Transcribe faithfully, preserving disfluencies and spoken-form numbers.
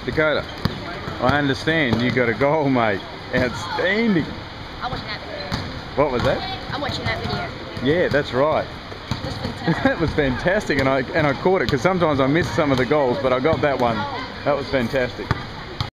Dakota, I understand you got a goal, mate. Outstanding. I'm watching that video. What was that? I'm watching that video. Yeah, that's right. That's fantastic. That was fantastic, and I and I caught it because sometimes I miss some of the goals, but I got that one. That was fantastic.